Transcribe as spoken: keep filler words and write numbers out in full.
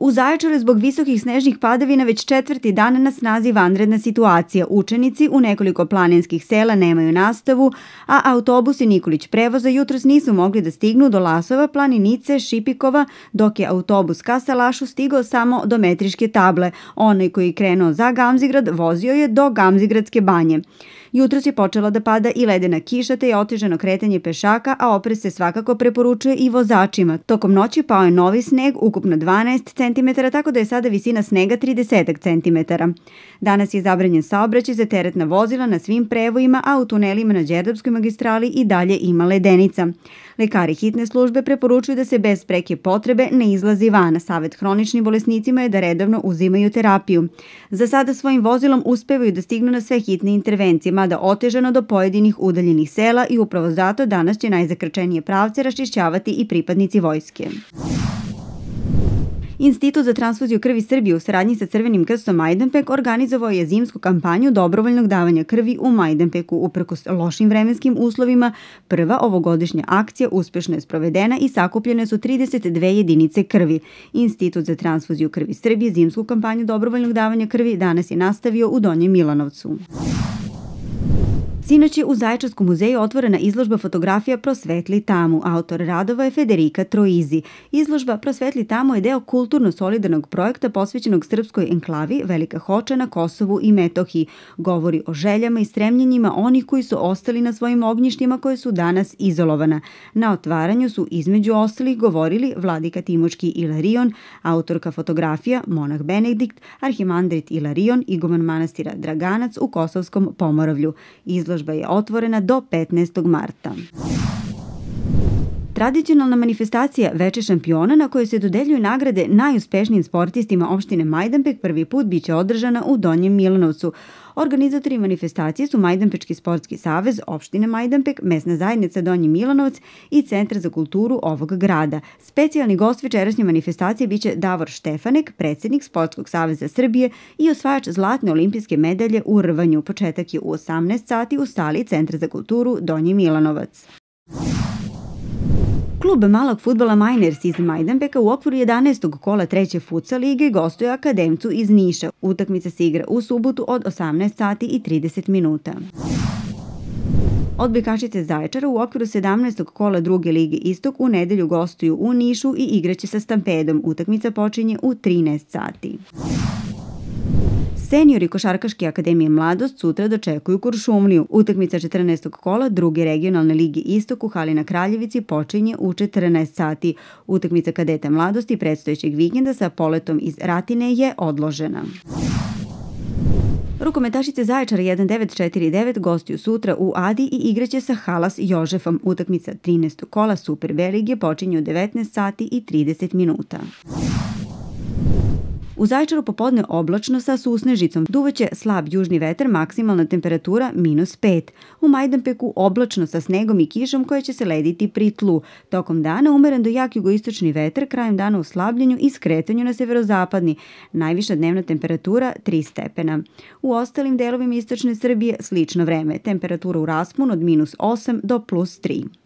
U Zaječaru je zbog visokih snežnih padavina već četvrti dan na snazi vanredna situacija. Učenici u nekoliko planinskih sela nemaju nastavu, a autobusi Nikolić prevoza jutros nisu mogli da stignu do Lasova, Planinice, Šipikova, dok je autobus ka Salašu stigao samo do Metriške table. Onaj koji je krenuo za Gamzigrad vozio je do Gamzigradske banje. Jutros je počela da pada i ledena kiša, te je otežano kretanje pešaka, a oprez se svakako preporučuje i vozačima. Tokom noći pao je novi sneg, ukupno dvanaest centimetara, tako da je sada visina snega trideset centimetara. Danas je zabranjen saobraćaj za teretna vozila na svim prevojima, a u tunelima na Đerdapskoj magistrali i dalje ima ledenica. Lekari hitne službe preporučuju da se bez preke potrebe ne izlazi van. Savet hroničnim bolesnicima je da redovno uzimaju terapiju. Za sada svojim vozilom uspevaju da stignu na sve hitne intervencije, mada otežano do pojedinih udaljenih sela, i upravo zato danas će najzakrčenije pravce raščišćavati i pripadnici vojske. Institut za transfuziju krvi Srbije u saradnji sa Crvenim krstom Majdanpek organizovao je zimsku kampanju dobrovoljnog davanja krvi u Majdanpeku. Uprkos lošim vremenskim uslovima, prva ovogodišnja akcija uspešno je sprovedena i sakupljene su trideset dve jedinice krvi. Institut za transfuziju krvi Srbije zimsku kampanju dobrovoljnog davanja krvi danas je nastavio u Donjem Milanovcu. Sinoć je u Zaječarskom muzeju otvorena izložba fotografija Prosvetli tamu. Autor radova je Federika Troizi. Izložba Prosvetli tamu je deo kulturno-solidarnog projekta posvećenog srpskoj enklavi Velika Hoča na Kosovu i Metohiji. Govori o željama i stremljenjima onih koji su ostali na svojim ognjištima koje su danas izolovana. Na otvaranju su između ostalih govorili vladika Timočki Ilarion, autorka fotografija Monah Benedikt, arhimandrit Ilarion, iguman manastira Draganac u Kosovskom Pomoravlju. Izložba Izložba je otvorena do petnaestog marta. Tradicionalna manifestacija Veče šampiona, na kojoj se dodeljuju nagrade najuspešnijim sportistima opštine Majdanpek, prvi put biće održana u Donjem Milanovcu. Organizatori manifestacije su Majdanpečki sportski savez, opštine Majdanpek, mesna zajednica Donji Milanovac i Centar za kulturu ovog grada. Specijalni gost večerašnje manifestacije biće Davor Štefanek, predsjednik Sportskog saveza Srbije i osvajač zlatne olimpijske medalje u rvanju. Početak je u osamnaest sati u sali Centra za kulturu Donji Milanovac. Klub malog fudbala Miners iz Majdanpeka u okviru jedanaestog kola treće futsal lige gostuje Akademcu iz Niša. Utakmica se igra u subotu od osamnaest sati i trideset minuta. Odbojkašice Zaječara u okviru sedamnaestog kola druge lige Istok u nedelju gostuju u Nišu i igraće sa Stampedom. Utakmica počinje u trinaest sati. Seniori Košarkaške akademije Mladost sutra dočekuju Kuršumliju. Utakmica četrnaestog kola druge regionalne lige Istok u hali na Kraljevici počinje u četrnaest sati. Utakmica kadeta Mladosti predstojećeg vikenda sa poletom iz Ratine je odložena. Rukometašice Zaječara jedan devet četiri devet gostuju sutra u Adi i igraće sa Halas Jožefom. Utakmica trinaestog kola Super B lige počinje u devetnaest sati i trideset minuta. U Zaječaru popodne oblačno sa susnežicom. Duvaće slab južni vetar, maksimalna temperatura minus pet. U Majdanpeku oblačno sa snegom i kišom koja će se lediti pri tlu. Tokom dana umeren do jak jugoistočni vetar, krajem dana u slabljenju i skretanju na severozapadni. Najviša dnevna temperatura tri stepena. U ostalim delovima istočne Srbije slično vreme. Temperatura u rasponu od minus osam do plus tri.